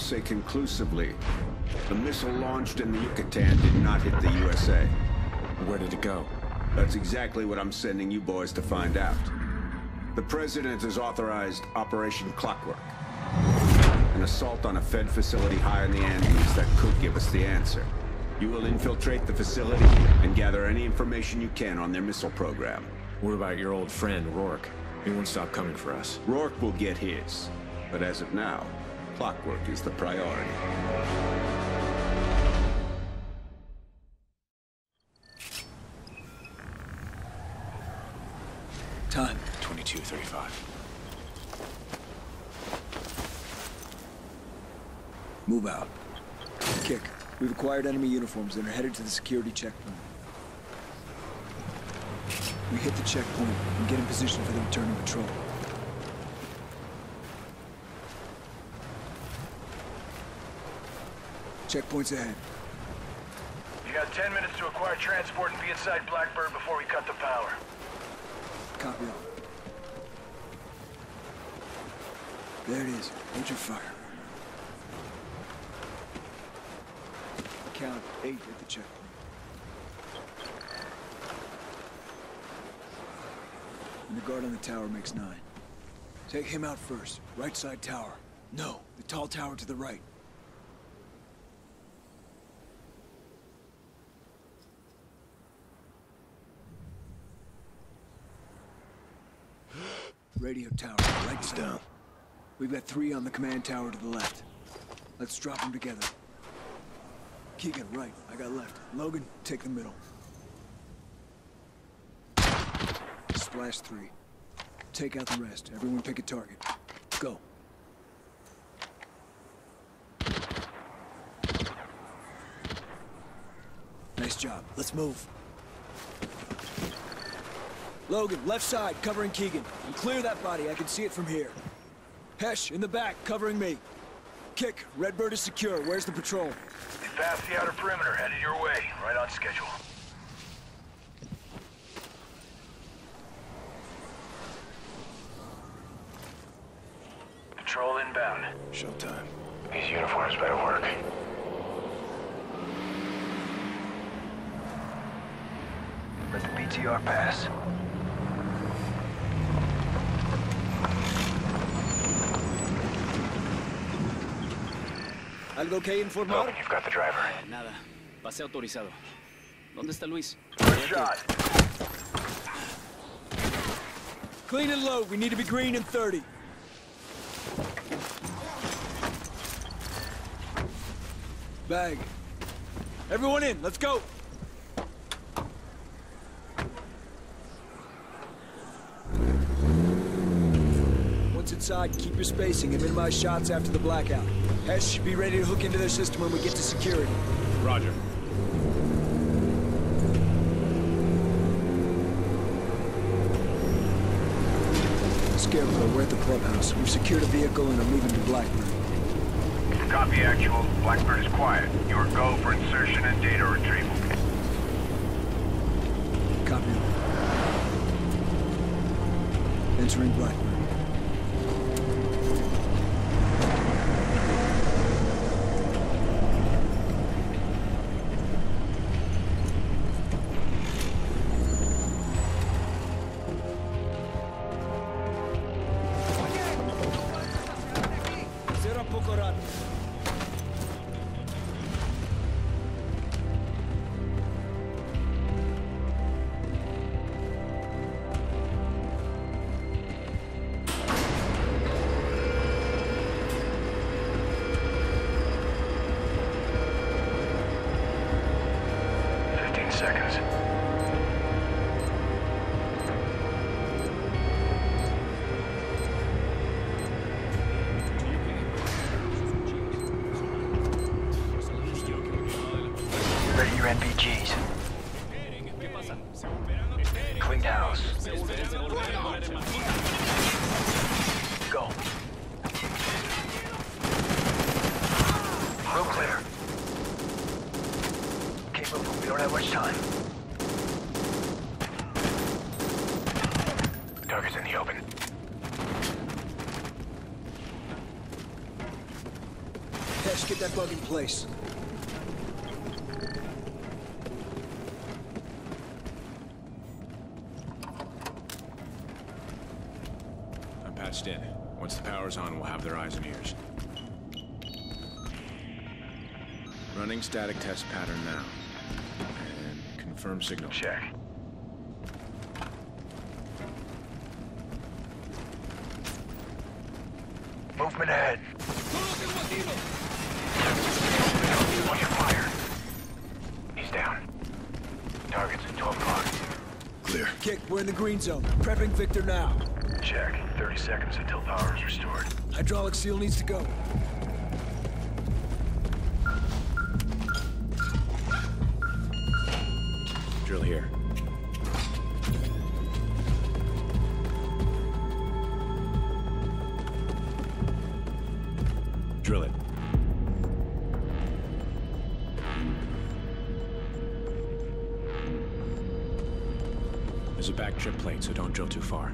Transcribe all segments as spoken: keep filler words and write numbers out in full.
to say conclusively, the missile launched in the Yucatan did not hit the U S A. Where did it go? That's exactly what I'm sending you boys to find out. The President has authorized Operation Clockwork. An assault on a Fed facility high in the Andes that could give us the answer. You will infiltrate the facility and gather any information you can on their missile program. What about your old friend, Rourke? He won't stop coming for us. Rourke will get his. But as of now, Clockwork is the priority. Time. twenty-two thirty-five. Move out. Kick. We've acquired enemy uniforms and are headed to the security checkpoint. We hit the checkpoint and get in position for the returning patrol. Checkpoint's ahead. You got ten minutes to acquire transport and be inside Blackbird before we cut the power. Copy all. There it is. Hold your fire. Count eight at the checkpoint. And the guard on the tower makes nine. Take him out first. Right side tower. No, the tall tower to the right. Radio tower, right side. Down. We've got three on the command tower to the left. Let's drop them together. Keegan, right. I got left. Logan, take the middle. Splash three. Take out the rest. Everyone pick a target. Go. Nice job. Let's move. Logan, left side, covering Keegan. And clear that body. I can see it from here. Hesh, in the back, covering me. Kick, Redbird is secure. Where's the patrol? They passed the outer perimeter, headed your way. Right on schedule. Patrol inbound. Showtime. These uniforms better work. Let the B T R pass. ¿Algo que informar? Logan, you've got the driver. Nada. Pase autorizado. ¿Dónde está Luis? Good shot. Clean and load. We need to be green in thirty. Bag. Everyone in. Let's go. Once inside, keep your spacing and minimize shots after the blackout. Hesh, be ready to hook into their system when we get to security. Roger. Scarecrow, we're at the clubhouse. We've secured a vehicle and are moving to Blackbird. Copy actual. Blackbird is quiet. You are go for insertion and data retrieval. Copy. Entering Blackbird. Seconds. Ready your N V Gs. Clean house. Go. Room clear. Keep moving. We don't have much time. Target's in the open. Get that bug in place. I'm patched in. Once the power's on, we'll have their eyes and ears. Running static test pattern now. And confirm signal. Check. Movement ahead. On your fire. He's down. Target's at twelve o'clock. Clear. Kick, we're in the green zone. Prepping Victor now. Check. thirty seconds until power is restored. Hydraulic seal needs to go. Drill here. Drill it. There's a back trip plate, so don't drill too far.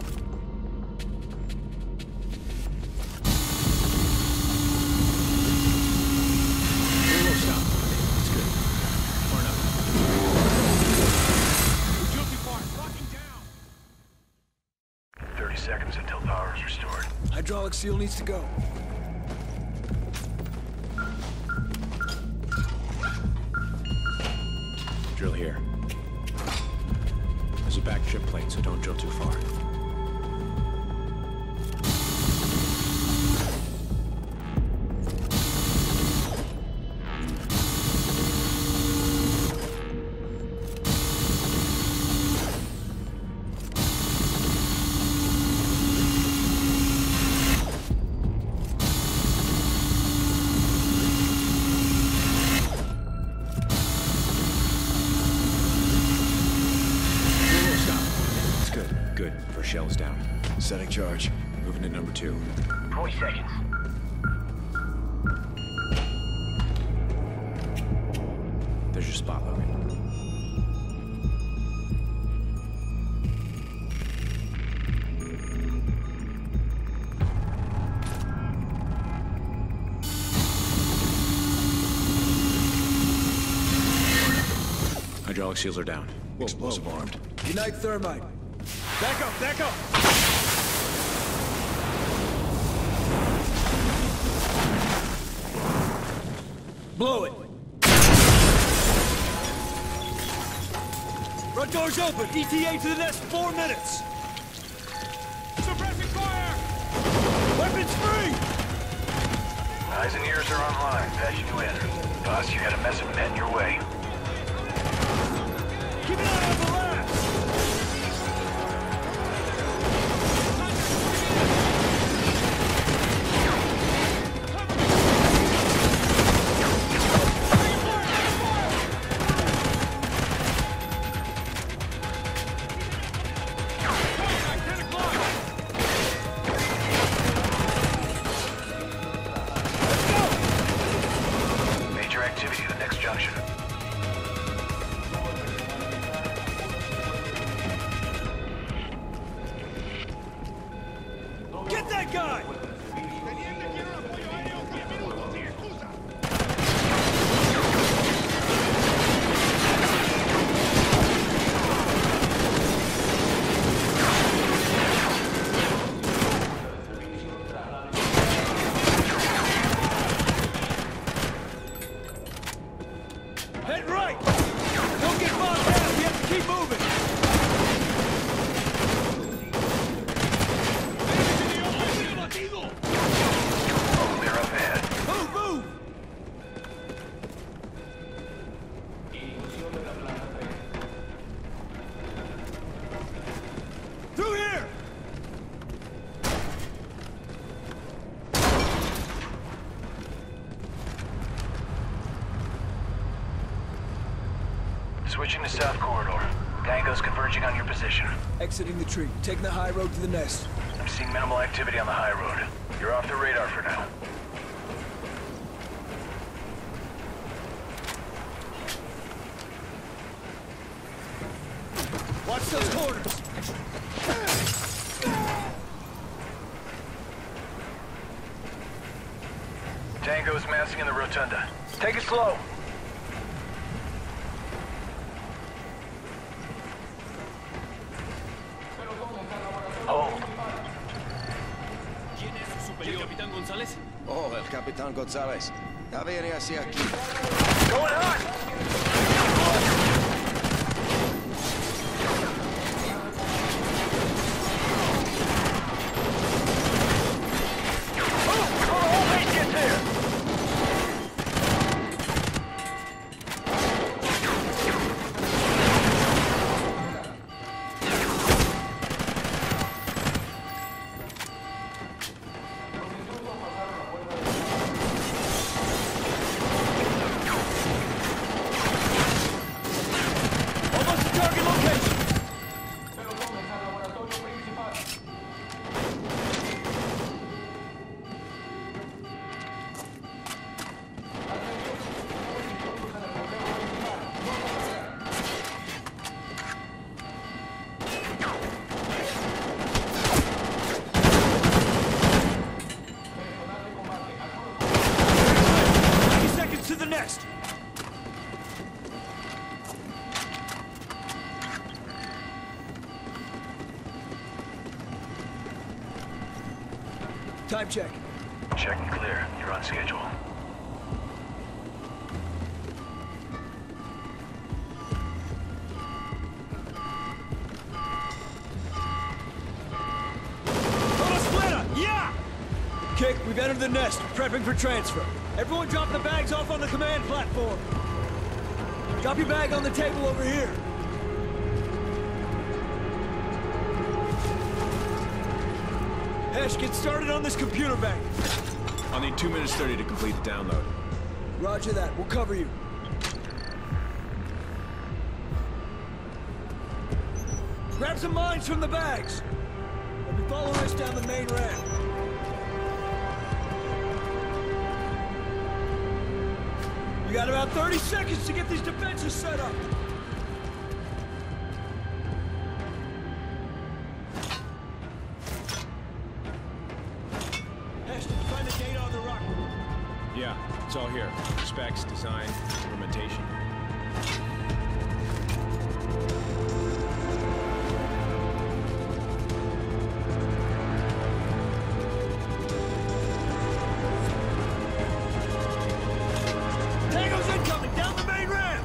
Whoa, stop. It's good. Far enough. We drilled too far. Locking down. thirty seconds until power is restored. Hydraulic seal needs to go. Drill here. There's a back trip plate, so don't drill too far. Shells down. Setting charge. Moving to number two. twenty seconds. There's your spot, Logan. Hydraulic seals are down. Whoa, Explosive whoa. armed. Unite thermite. Back up, back up! Blow it. Front door's open. E T A to the next four minutes. Suppressing fire! Weapons free! Eyes and ears are online. Patching you in. Boss, you got a mess of men your way. Keep an eye on the left! Major activity at the next junction. Get that guy! Head right! Don't get bogged down, we have to keep moving! Clear up ahead. Move, move! Through here! Switching to south corridor. Tango's converging on your position. Exiting the tree. Taking the high road to the nest. I'm seeing minimal activity on the high road. You're off the radar for now. Watch those corners! Tango's mass Passing in the rotunda. Take it slow. Hold. ¿Quién es su superior? ¿El Capitán González? Oh, el Capitán González. Ya viene hacia aquí. Going hot! Time check. Check and clear. You're on schedule. Yeah! Kick, we've entered the nest, prepping for transfer. Everyone drop the bags off on the command platform. Drop your bag on the table over here. Hesh, get started on this computer bank. I'll need two minutes thirty to complete the download. Roger that, we'll cover you. Grab some mines from the bags. We'll be following us down the main ramp. You got about thirty seconds to get these defenses set up. Hesh, did you find the data on the rock? Yeah, it's all here. Specs, design, implementation. Tango's incoming, down the main ramp!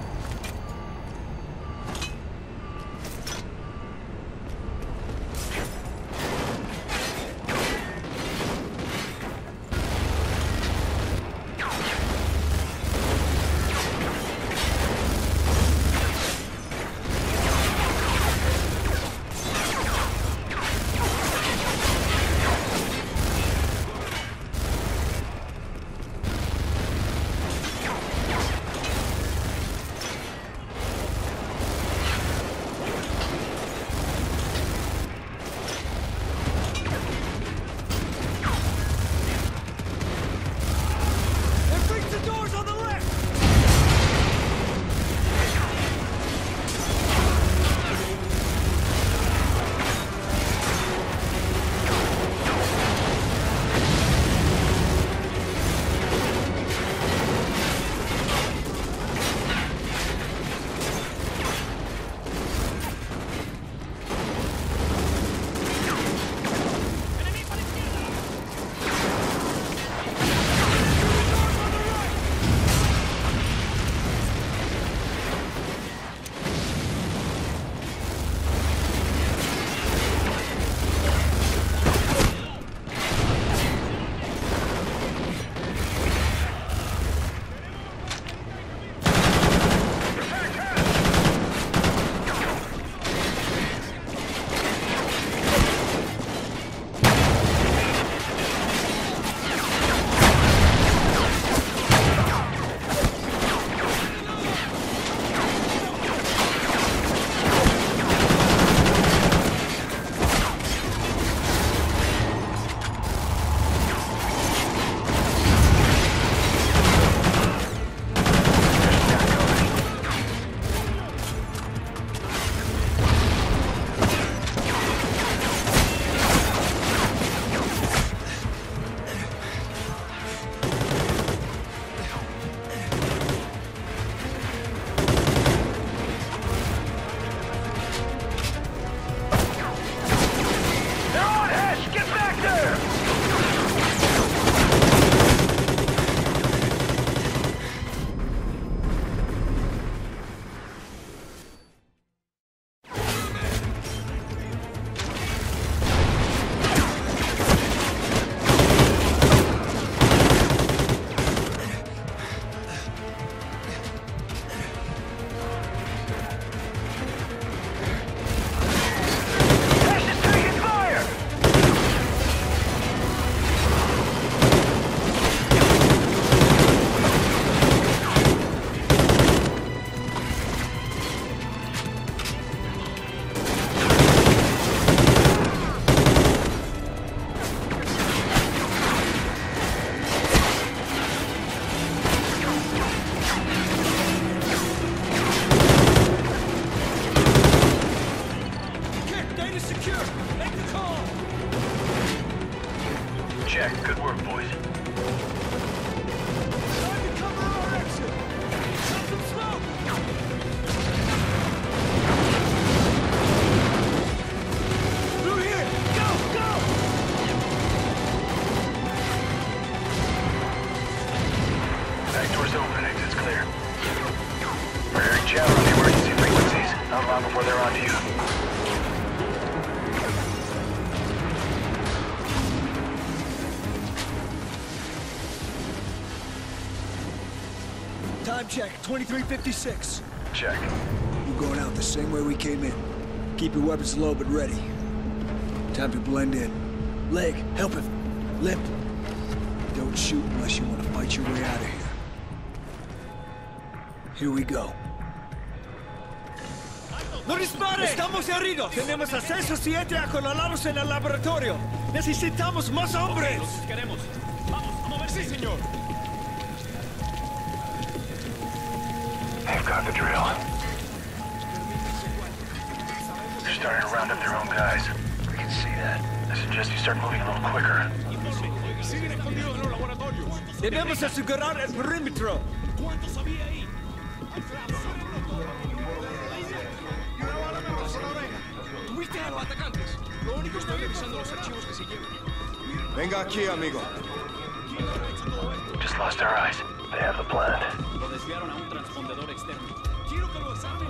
check. Good work, boys. Trying to cover our exit! Shut some smoke! Through here! Go! Go! Back door's open. Exit's clear. We're hearing chatter on the emergency frequencies. Not long before they're on to you. Time check, twenty-three fifty-six. Check. We're going out the same way we came in. Keep your weapons low but ready. Time to blend in. Leg, help him. Limp. Don't shoot unless you want to fight your way out of here. Here we go. ¡No dispare! ¡Estamos heridos! ¡Tenemos acceso siete a controlados en el laboratorio! ¡Necesitamos más hombres! ¡Los queremos! ¡Vamos, a mover! ¡Sí, señor! They've got the drill. They're starting to round up their own guys. We can see that. I suggest you start moving a little quicker. ¡Siguen escondidos en los laboratorios! ¡Debemos asegurar el perímetro! ¿Cuántos había ahí? ¿Tuviste a los atacantes? Lo único estoy revisando los archivos que se llevan. Venga aquí, amigo. Just lost our eyes. They have the plan. Lo desviaron a un transpondedor externo. Quiero que lo examinen.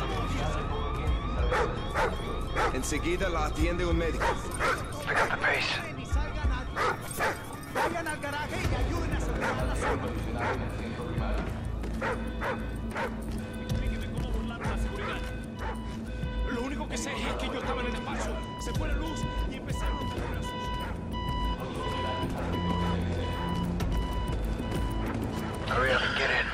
Enseguida la atiende un médico. Pick up the pace. Vayan al garaje y ayuden a cerrar la zona. Explíqueme cómo burlaron la seguridad. Lo único que sé es que ellos estaban en el paso. Se fue la luz y empezaron los brazos. Hurry up and get in.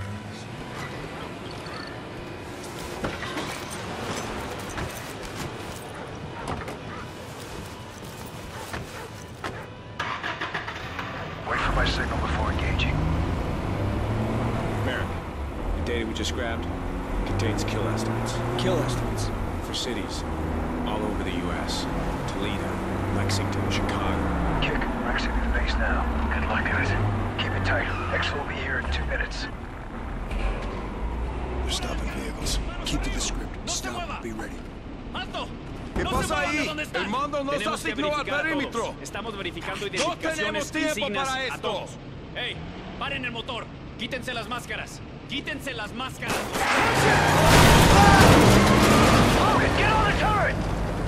Wait for my signal before engaging. Merrick, the data we just grabbed contains kill estimates Kill estimates. for cities all over the U S Toledo, Lexington, Chicago. Kick, we're exiting the base now. Good luck, guys. Keep it tight. X will be here in two minutes. They're stopping vehicles. Keep to the script. Stop. Be ready. ¡Alto! ¿Qué ¡No pasa se muevan de ahí? donde están! El mando nos Tenemos que asignó al verificar a perímetro. todos. Estamos verificando No identificaciones, tenemos tiempo insignias, para a esto. todos. ¡Ey! ¡Paren el motor! ¡Quítense las máscaras! ¡Quítense las máscaras! Logan, get on the turret!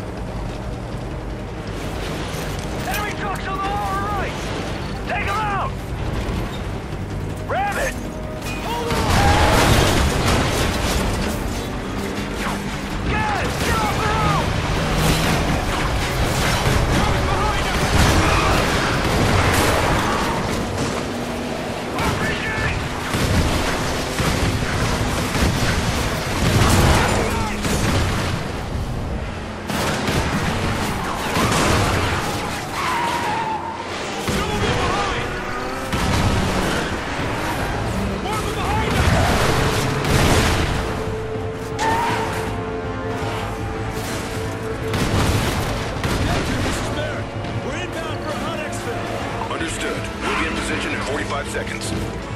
Enemy trucks on the lower right! Take them out! Ram it! Hold on! Get it! Get off the road! Coming behind him! R P G! We're inbound for hot exfil. Understood. We'll be in position in forty-five seconds.